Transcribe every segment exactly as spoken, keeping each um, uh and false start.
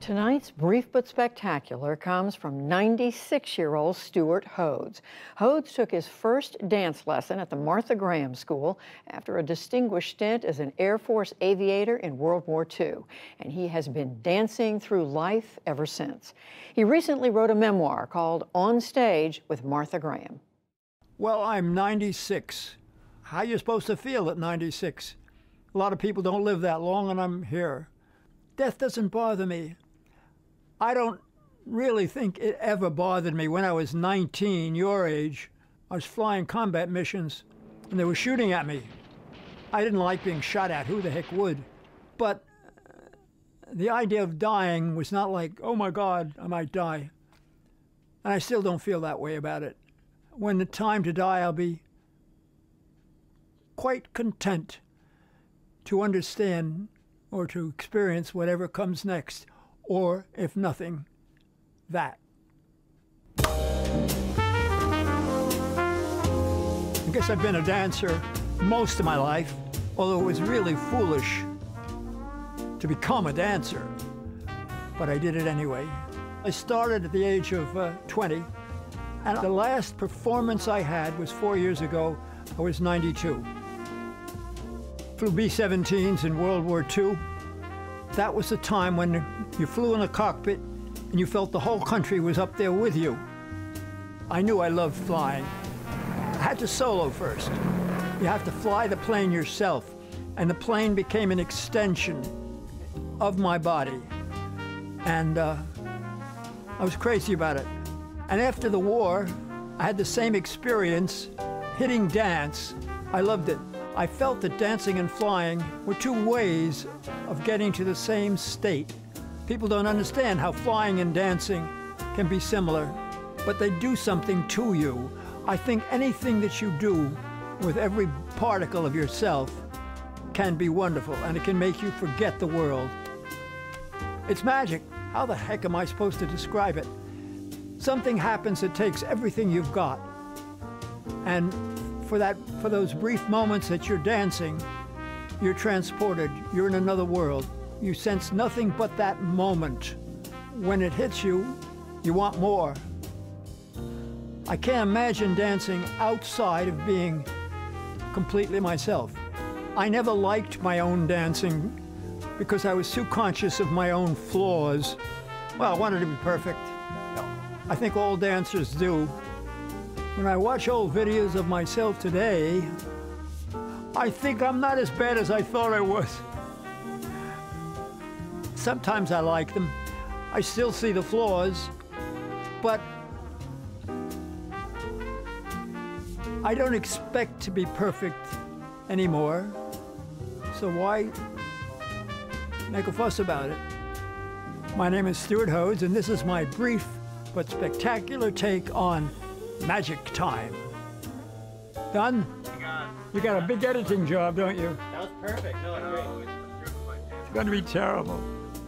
Tonight's Brief but Spectacular comes from ninety-six-year-old Stuart Hodes. Hodes took his first dance lesson at the Martha Graham School after a distinguished stint as an Air Force aviator in World War Two, and he has been dancing through life ever since. He recently wrote a memoir called Onstage with Martha Graham. Well, I'm ninety-six. How are you supposed to feel at ninety-six? A lot of people don't live that long, and I'm here. Death doesn't bother me. I don't really think it ever bothered me. When I was nineteen, your age, I was flying combat missions, and they were shooting at me. I didn't like being shot at. Who the heck would? But the idea of dying was not like, oh my God, I might die. And I still don't feel that way about it. When the time to die, I'll be quite content to understand or to experience whatever comes next, or, if nothing, that. I guess I've been a dancer most of my life, although it was really foolish to become a dancer, but I did it anyway. I started at the age of uh, twenty, and the last performance I had was four years ago. I was ninety-two. Flew B seventeens in World War Two. That was the time when you flew in a cockpit and you felt the whole country was up there with you. I knew I loved flying. I had to solo first. You have to fly the plane yourself, and the plane became an extension of my body. And uh, I was crazy about it. And after the war, I had the same experience hitting dance. I loved it. I felt that dancing and flying were two ways of getting to the same state. People don't understand how flying and dancing can be similar, but they do something to you. I think anything that you do with every particle of yourself can be wonderful, and it can make you forget the world. It's magic. How the heck am I supposed to describe it? Something happens that takes everything you've got, and For, that, for those brief moments that you're dancing, you're transported, you're in another world. You sense nothing but that moment. When it hits you, you want more. I can't imagine dancing outside of being completely myself. I never liked my own dancing because I was too conscious of my own flaws. Well, I wanted to be perfect. I think all dancers do. When I watch old videos of myself today, I think I'm not as bad as I thought I was. Sometimes I like them. I still see the flaws, but I don't expect to be perfect anymore, so why make a fuss about it? My name is Stuart Hodes, and this is my brief but spectacular take on Magic Time. Done? You got a big editing job, don't you? That was perfect. No, it's great. It's going to be terrible.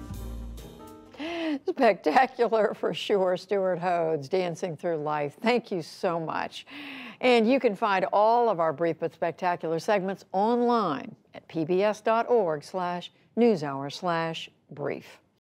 Spectacular for sure, Stuart Hodes, dancing through life. Thank you so much. And you can find all of our Brief but Spectacular segments online at pbs dot org slash newshour slash brief.